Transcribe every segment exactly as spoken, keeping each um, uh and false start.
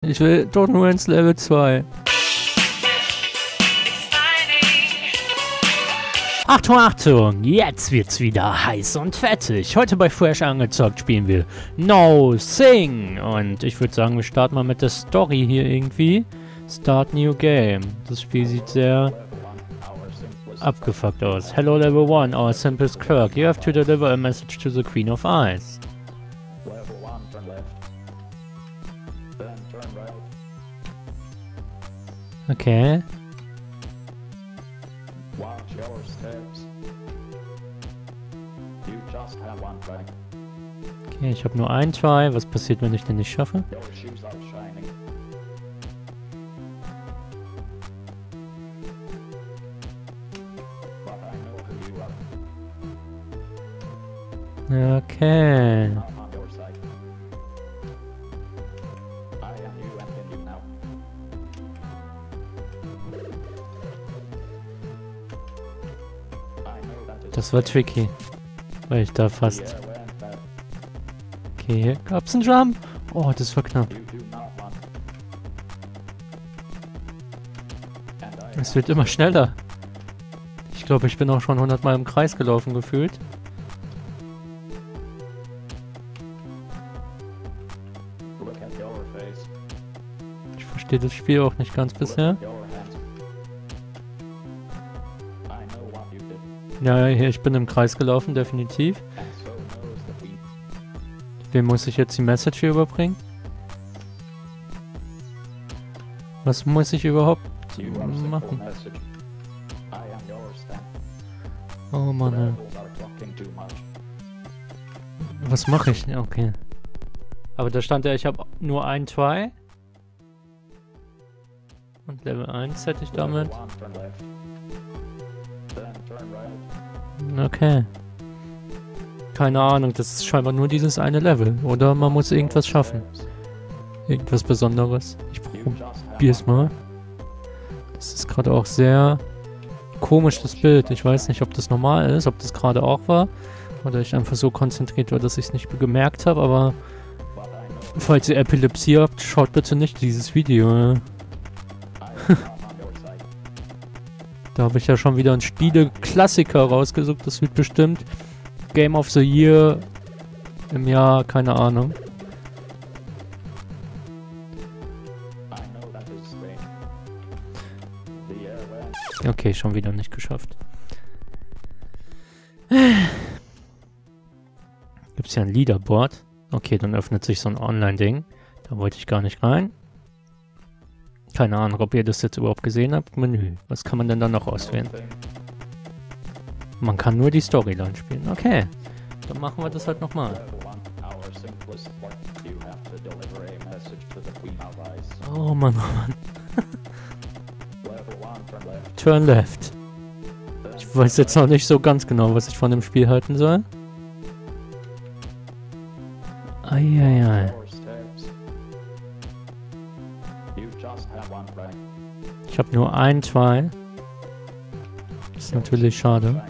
Ich will doch nur ins Level zwei. Achtung, Achtung, jetzt wird's wieder heiß und fettig. Heute bei Fresh Angezockt spielen wir No Sing. Und ich würde sagen, wir starten mal mit der Story hier irgendwie. Start New Game. Das Spiel sieht sehr abgefuckt aus. Hello Level one, our simplest clerk. You have to deliver a message to the Queen of Ice. Level one, turn left. Then turn right. Okay. Watch your steps. You just have one track. Okay, ich habe nur ein Try. Was passiert, wenn ich den nicht schaffe? Your shoes are shining. But I know who you are. Okay. I'm on your side. I am you and in you now. I know that it's Das war tricky. Weil ich da the fast... air went bad. Okay, hier gab's einen Jump. Oh, das war knapp. You do not want. And I Es wird immer schneller. Ich glaube, ich bin auch schon hundert Mal im Kreis gelaufen gefühlt. look at your face. Ich verstehe das Spiel auch nicht ganz bisher. Look at your hands. I know what you did. Ja, hier, ich bin im Kreis gelaufen, definitiv. And so knows the queen. Wem muss ich jetzt die Message hier überbringen? Was muss ich überhaupt You are simple machen? message. I am yours then. Oh Mann, ey. Rebels are talking too much. Was mache ich? Ja, okay. Aber da stand ja, ich habe nur ein Try. Und Level eins hätte ich damit. Level one, turn left. Then turn right. Okay. Keine Ahnung, das ist scheinbar nur dieses eine Level. Oder man muss irgendwas schaffen. Irgendwas Besonderes. Ich You just have probier's mal. Das ist gerade auch sehr komisch, das Bild. Ich weiß nicht, ob das normal ist, ob das gerade auch war. Oder ich einfach so konzentriert war, dass ich es nicht gemerkt habe. Aber but I know falls ihr Epilepsie habt, schaut bitte nicht dieses Video. I am not on your side. Da habe ich ja schon wieder einen Spiele-Klassiker rausgesucht. Das wird bestimmt Game of the Year im Jahr, keine Ahnung. I know that is strange. The air went. Okay, schon wieder nicht geschafft. Gibt's ja ein Leaderboard. Okay, dann öffnet sich so ein Online-Ding. Da wollte ich gar nicht rein. Keine Ahnung, ob ihr das jetzt überhaupt gesehen habt. Menü. Was kann man denn da noch auswählen? Nothing. Man kann nur die Storyline spielen. Okay. Dann machen wir das halt nochmal. Level one, our simplest part. You have to deliver a message to the Queen of Ice. Oh Mann, oh Mann. Level one, turn left. Turn left. Then Ich weiß jetzt noch nicht so ganz genau, was ich von dem Spiel halten soll. Eieiei. your steps. You just have one track. Ich habe nur ein Try. Das ist natürlich schade. Shining.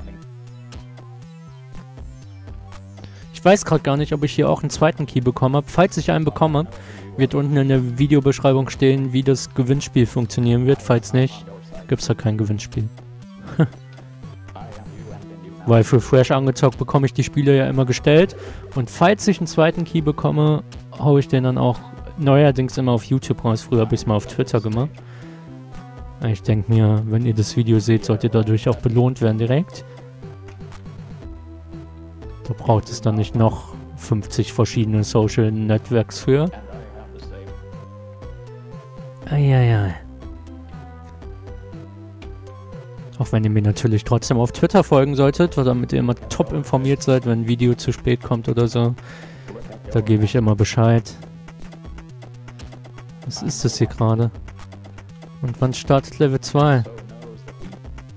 Ich weiß gerade gar nicht, ob ich hier auch einen zweiten Key bekommen habe. Falls ich einen bekomme, wird unten in der Videobeschreibung stehen, wie das Gewinnspiel funktionieren wird. Falls nicht, gibt es da kein Gewinnspiel. I am you and in you now. Weil für Fresh Angezockt bekomme ich die Spiele ja immer gestellt. Und falls ich einen zweiten Key bekomme, haue ich den dann auch neuerdings immer auf YouTube raus. Früher habe ich es mal auf Twitter gemacht. Ich denke mir, wenn ihr das Video seht, sollt ihr dadurch auch belohnt werden direkt. Da braucht es dann nicht noch fünfzig verschiedene Social Networks für. And I have the same. Eieiei. Auch wenn ihr mir natürlich trotzdem auf Twitter folgen solltet, damit ihr immer top informiert seid, wenn ein Video zu spät kommt oder so. Look at Da your gebe ich immer Bescheid. Was ist das hier gerade? Und wann startet Level zwei? so knows the queen.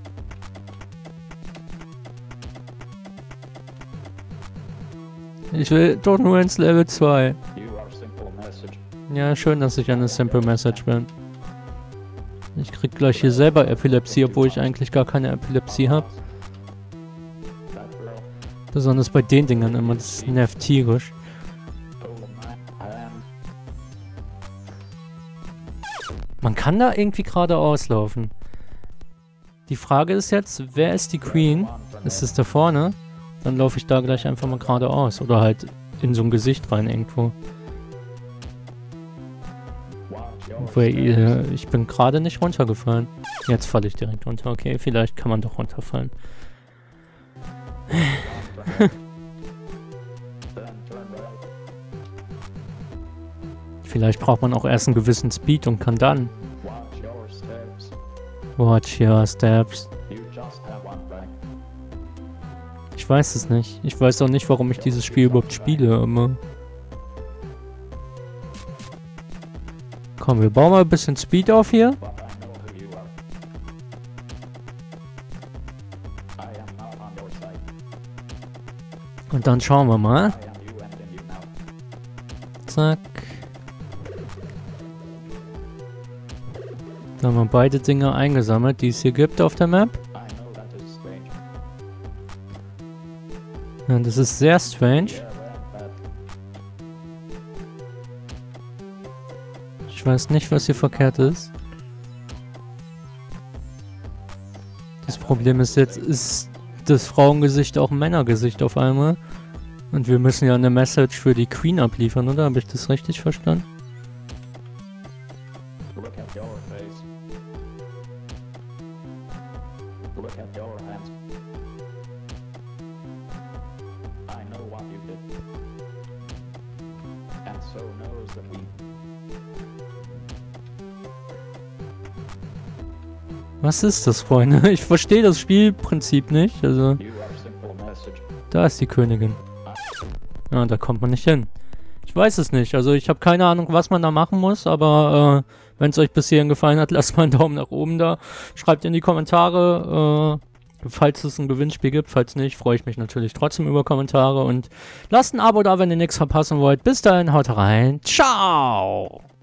Ich will doch nur ins Level zwei. You are simple message. Ja, schön, dass ich eine Simple Message bin. Ich krieg gleich hier selber Epilepsie, obwohl ich eigentlich gar keine Epilepsie habe. That girl. Besonders bei den Dingern immer, das nervt tierisch. Hold my hand. Man kann da irgendwie geradeaus laufen. Die Frage ist jetzt, wer ist die Queen? Ist es da vorne? Dann laufe ich da gleich einfach mal geradeaus. Oder halt in so ein Gesicht rein irgendwo. Obwohl, äh, ich bin gerade nicht runtergefallen. Jetzt falle ich direkt runter. Okay, vielleicht kann man doch runterfallen. Vielleicht braucht man auch erst einen gewissen Speed und kann dann. Watch your steps. Ich weiß es nicht. Ich weiß auch nicht, warum ich dieses Spiel überhaupt spiele, aber... Komm, wir bauen mal ein bisschen Speed auf hier. Und dann schauen wir mal. Zack. Da haben wir beide Dinge eingesammelt, die es hier gibt auf der Map. Ja, das ist sehr strange. Ich weiß nicht, was hier verkehrt ist. Das Problem ist jetzt, ist das Frauengesicht auch ein Männergesicht auf einmal. Und wir müssen ja eine Message für die Queen abliefern, oder? Habe ich das richtig verstanden? Look at your face. Look at your hands. I know what you did. And so knows the queen. Was ist das, Freunde? Ich verstehe das Spielprinzip nicht. Also, You are simple message. da ist die Königin. Ja, da kommt man nicht hin. Ich weiß es nicht. Also, ich habe keine Ahnung, was man da machen muss. Aber äh, wenn es euch bis hierhin gefallen hat, lasst mal einen Daumen nach oben da. Schreibt in die Kommentare, äh, falls es ein Gewinnspiel gibt. Falls nicht, freue ich mich natürlich trotzdem über Kommentare. Und lasst ein Abo da, wenn ihr nichts verpassen wollt. Bis dahin, haut rein. Ciao!